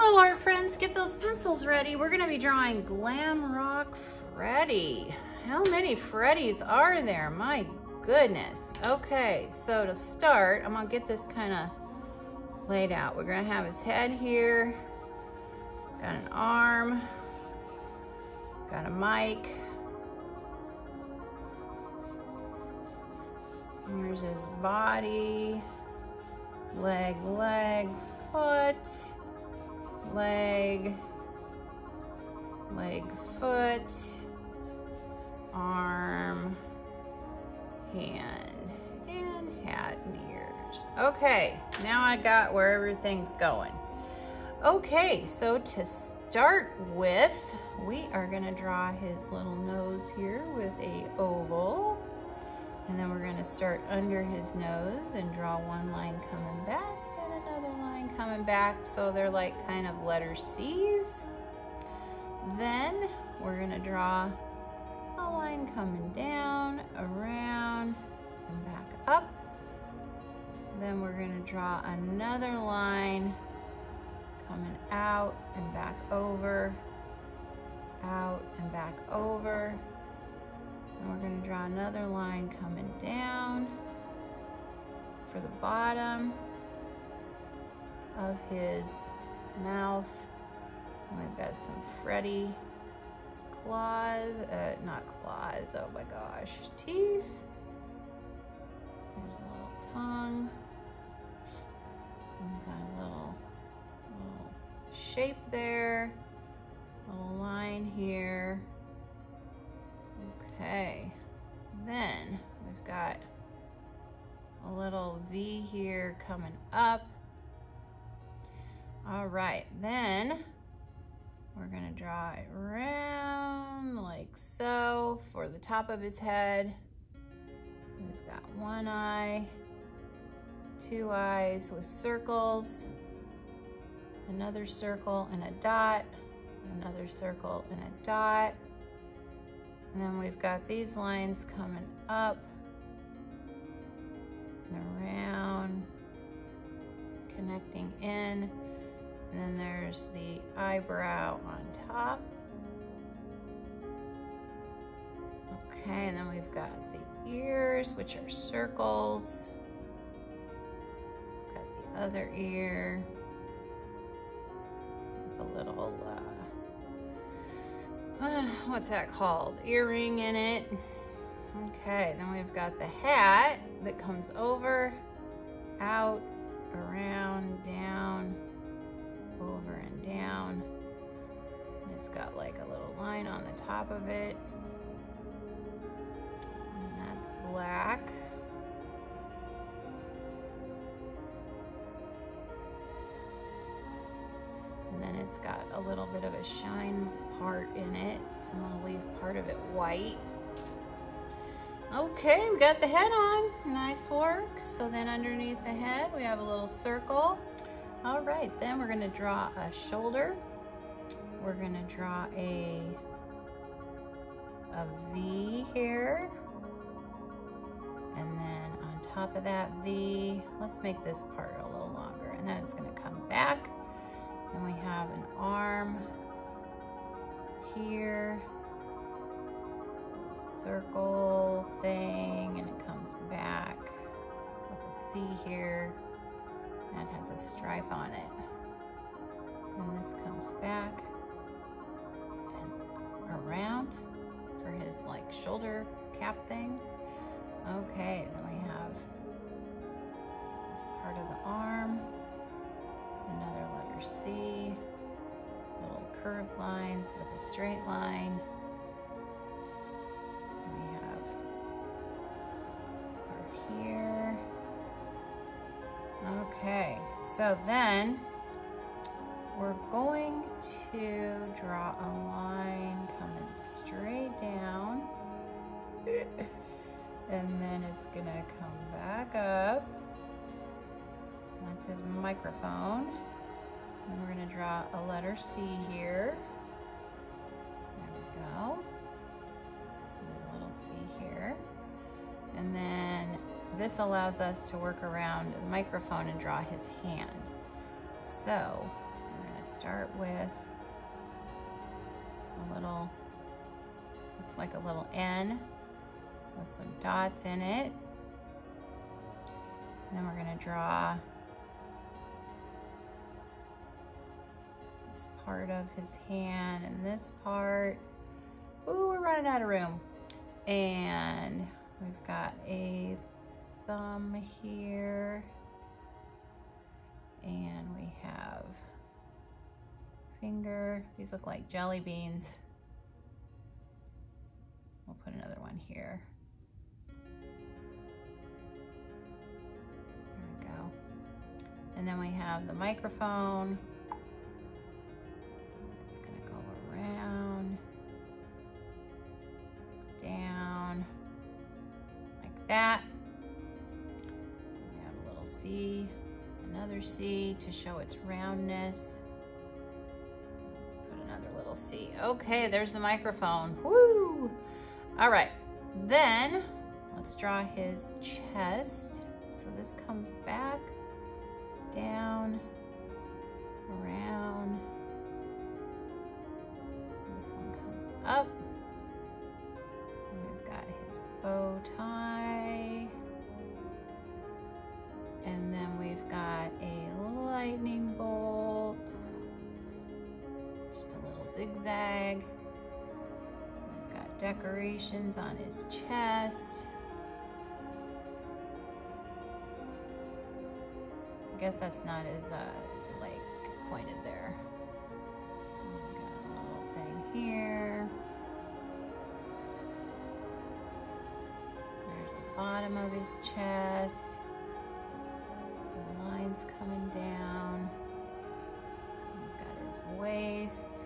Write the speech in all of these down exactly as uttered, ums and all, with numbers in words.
Hello art friends, get those pencils ready. We're gonna be drawing Glamrock Freddy. How many Freddys are there? My goodness. Okay, so to start, I'm gonna get this kind of laid out. We're gonna have his head here, got an arm, got a mic. Here's his body, leg, leg, foot, leg, leg, foot, arm, hand, and hat and ears. Okay, now I got where everything's going. Okay, so to start with, we are gonna draw his little nose here with a oval. And then we're gonna start under his nose and draw one line coming back and another line coming back. So they're like kind of letter C's. Then we're gonna draw a line coming down, around, and back up. Then we're gonna draw another line coming out and back over, out and back over. And we're going to draw another line coming down for the bottom of his mouth. And we've got some Freddy claws, uh, not claws, oh my gosh, teeth. There's a little tongue. And we've got a little, little shape there, little line here. Okay, then we've got a little V here coming up. All right, then we're gonna draw it round like so for the top of his head. We've got one eye, two eyes with circles, another circle and a dot, another circle and a dot. And then we've got these lines coming up and around, connecting in. And then there's the eyebrow on top. Okay, and then we've got the ears, which are circles. Got the other ear with a little uh, Uh, what's that called? Earring in it. Okay, then we've got the hat that comes over, out, around, down, over and down. And it's got like a little line on the top of it. And that's black. And then it's got a little bit of a shine part in it, so I'm gonna leave part of it white. Okay, we got the head on, nice work. So then underneath the head, we have a little circle. All right, then we're gonna draw a shoulder. We're gonna draw a, a V here. And then on top of that V, let's make this part a little longer, and then it's gonna come back. And we have an arm here, circle thing, and it comes back with a C here that has a stripe on it. And this comes back and around for his like shoulder cap thing. Okay, then we have this part of the arm. Another letter C, little curved lines with a straight line. And we have this part here. Okay, so then we're going to draw a line coming straight down. And then it's gonna come back up. That's his microphone. And we're going to draw a letter C here. There we go. And a little C here. And then this allows us to work around the microphone and draw his hand. So we're going to start start with a little, looks like a little N with some dots in it. And then we're gonna draw this part of his hand and this part. Ooh, we're running out of room. And we've got a thumb here. And we have finger. These look like jelly beans. We'll put another one here. There we go. And then we have the microphone. It's gonna go around, down, like that. We have a little C. Another C to show its roundness. Let's put another little C. Okay, there's the microphone. Woo! All right, then let's draw his chest. So this comes back, down, around. This one comes up. And we've got his bow tie. And then we've got a lightning bolt, just a little zigzag. We've got decorations on his chest. I guess that's not as uh, like pointed there. We've got a little thing here. There's the bottom of his chest. Lines coming down. We've got his waist.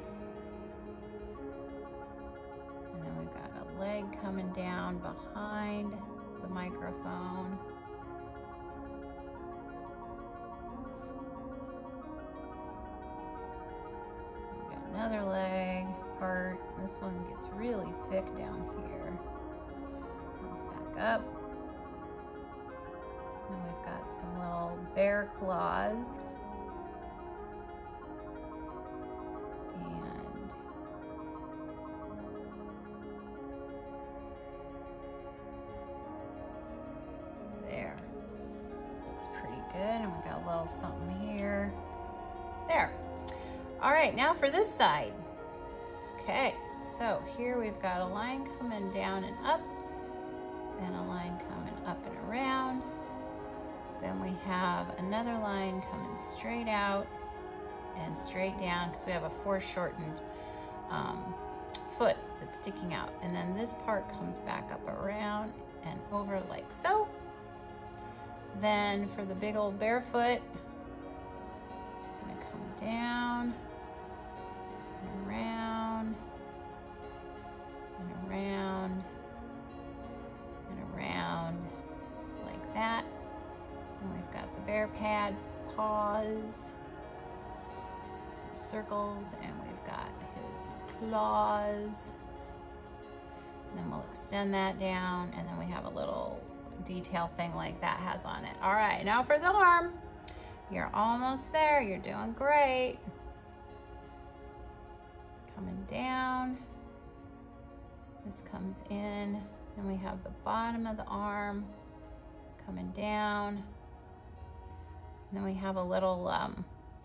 And then we've got a leg coming down behind the microphone. We've got another leg part. This one gets really thick down here. Comes back up. And we've got some little bear claws. And there. Looks pretty good. And we got a little something here. There. All right, now for this side. Okay, so here we've got a line coming down and up, and a line coming up and around. Then we have another line coming straight out and straight down because we have a foreshortened um, foot that's sticking out. And then this part comes back up around and over like so. Then for the big old barefoot, I'm gonna come down and around and around and around like that. And we've got the bear pad paws, some circles, and we've got his claws. And then we'll extend that down, and then we have a little detail thing like that has on it. All right, now for the arm. You're almost there, you're doing great. Coming down, this comes in, then we have the bottom of the arm coming down. And then we have a little um,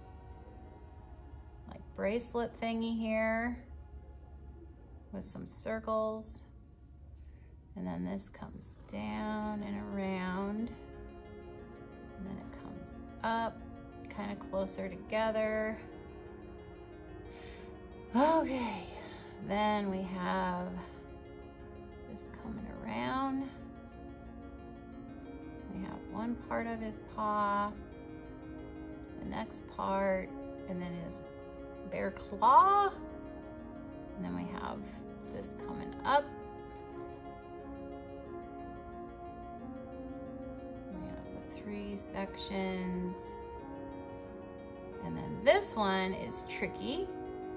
like bracelet thingy here with some circles. And then this comes down and around. And then it comes up, kind of closer together. Okay, then we have this coming around. We have one part of his paw, the next part, and then his bear claw. And then we have this coming up. We have the three sections. And then this one is tricky.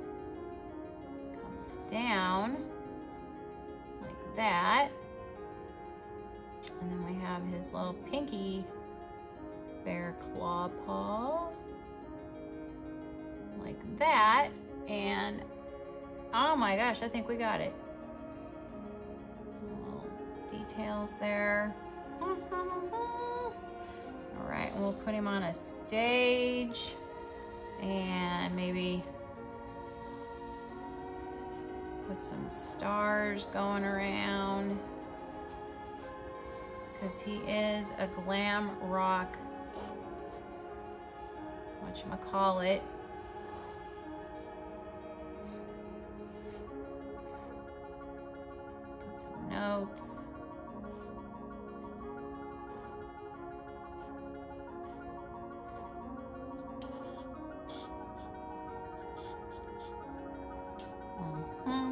Comes down like that. And then we have his little pinky bear claw paw, like that. And oh my gosh, I think we got it. Little details there. All right, we'll put him on a stage and maybe put some stars going around, because he is a glam rock, whatchamacallit. Put some notes. Mm-hmm.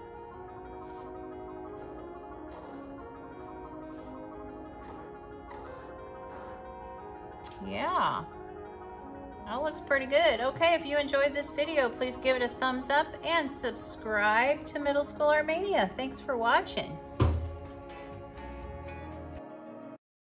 Yeah, that looks pretty good. Okay, if you enjoyed this video, please give it a thumbs up and subscribe to Middle School Art Mania. Thanks for watching.